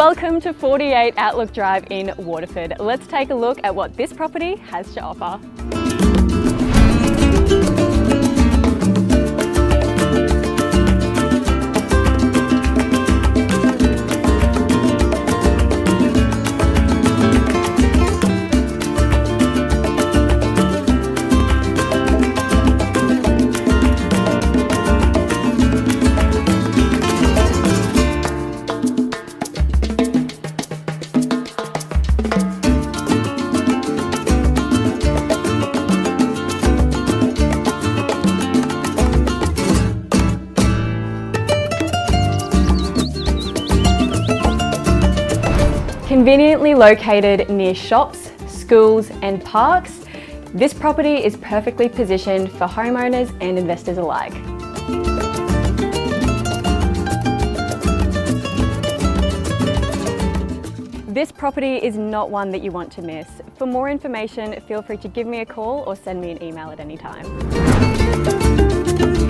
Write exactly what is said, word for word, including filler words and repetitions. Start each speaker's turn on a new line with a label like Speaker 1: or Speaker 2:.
Speaker 1: Welcome to forty-eight Outlook Drive in Waterford. Let's take a look at what this property has to offer. Conveniently located near shops, schools and parks, this property is perfectly positioned for homeowners and investors alike. This property is not one that you want to miss. For more information, feel free to give me a call or send me an email at any time.